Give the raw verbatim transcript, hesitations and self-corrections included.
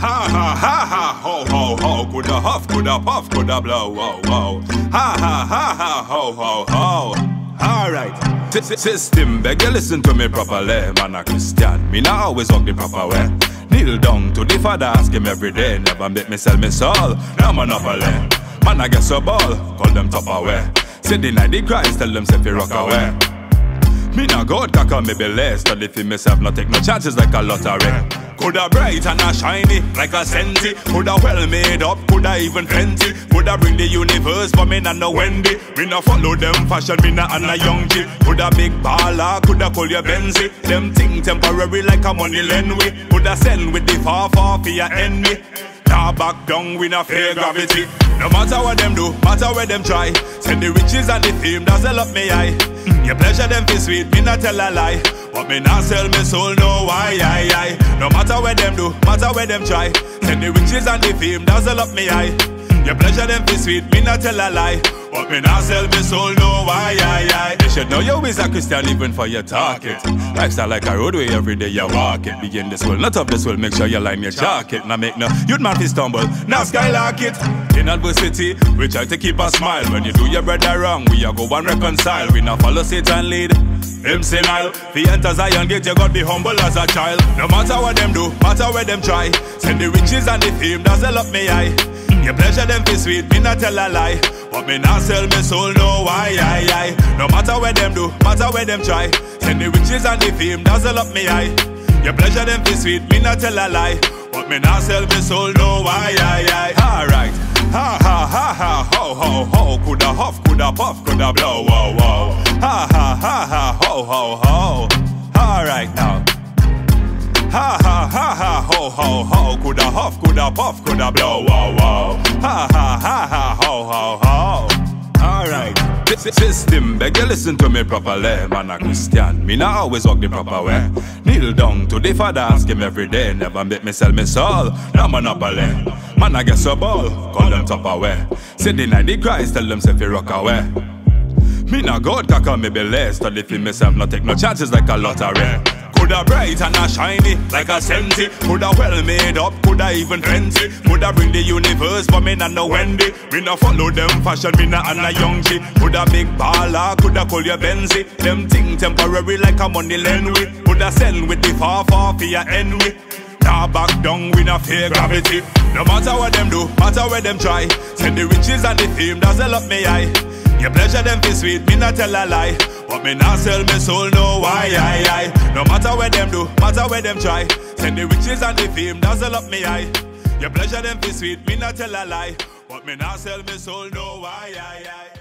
Ha ha ha ha, ho ho ho, coulda huff, coulda puff, coulda blow, whoa whoa. Ha ha ha ha, ho ho ho. Alright, system, beg you listen to me properly. Man a Christian, me not always walk the proper way. Kneel down to the Father, ask him every day. Never make me sell me soul, no monopoly. Man I get so ball, call them top away. Say deny the Christ, tell them say fi rock away. Me nah God kaka me be less. Study for myself, not take no chances like a lottery. Coulda bright and a shiny like a senti. Coulda well made up, coulda even plenty. Coulda bring the universe, but me nah no Wendy. Me nah follow them fashion, me nah and a young G. Coulda big baller, coulda call you Benzie. Them thing temporary like a money lend we. Coulda send with the far far for your enemy. Nah back down, we nah fear gravity. No matter what them do, matter where them try. Send the riches and the fame, dazzle up me eye. Your pleasure them feel sweet, me not tell a lie. But me not sell me soul, no why, I, I. No matter where them do, matter where them try. Send the riches and the fame, dazzle up me eye. Your pleasure them feel sweet, me not tell a lie. But me not sell me soul, no why, I, I. They should know you is a Christian even for your target. Lifestyle like a roadway, every day you walk it. Begin this world, not up this world, make sure you line your jacket. Now make no youth man fi stumble, now skylark it. In adversity, we try to keep a smile. When you do your brother wrong, we a go and reconcile. We not follow Satan lead, him senile. Fi enter Zion gate, you got be humble as a child. No matter what them do, matter where them try. Send the riches and the fame, dazzle up me eye. Your pleasure them fi sweet, me not tell a lie. But me not sell me soul, no why, I, I. No matter where them do, matter where them try. Send the riches and the fame, dazzle up me eye. Your pleasure them fi sweet, me not tell a lie. But me not sell me soul, no why, I, I. Alright, ha ha ha ha, ho ho ho. Coulda huff, coulda puff, coulda blow, whoa whoa. Ha ha ha ha, ho ho ho. Alright now. Ha ha ha ha, ho ho ho. Coulda huff, coulda puff, coulda blow, whoa whoa. Ha ha ha ha, ho ho ho. Alright, system, beg you listen to me properly. Man a Christian, me not always walk the proper way. Kneel down to the Father, ask him every day. Never make me sell me soul, no monopoly. Man I get so ball, call them top away. Say deny the Christ, tell them say fi rock away. Me not God kaka me be less. Study for myself, not take no chances like a lottery. Coulda bright and a shiny like a senti. Coulda well made up, coulda even plenty. Coulda bring the universe, but me not no Wendy. Me not follow them fashion, me not and a young G. Coulda big baller, coulda call you Benzie. Them thing temporary like a money lend we. Coulda send with the far far for your enemy. Nah back down, we not fear gravity. No matter what them do, matter where them try. Send the riches and the fame, dazzle up me eye. Your pleasure them feel sweet, me not tell a lie. But me not sell me soul, no why, I, I. No matter where them do, matter where them try. Send the riches and the fame, dazzle up me eye. Your pleasure them feel sweet, me not tell a lie. But me not sell me soul, no why, I, I.